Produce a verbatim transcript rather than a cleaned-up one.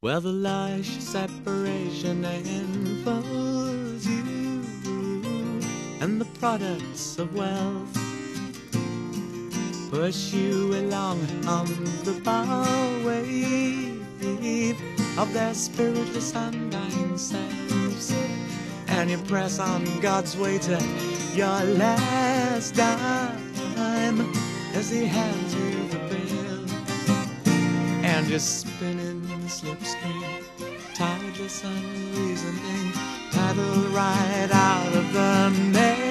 where the lush separation enfolds you, and the products of wealth push you along on the power wave of their spiritless undying selves, and you press on God's way to your last dime as He hands you the bill, and you're spinning slipstream, tideless, unreasoning, paddle right out of the mail.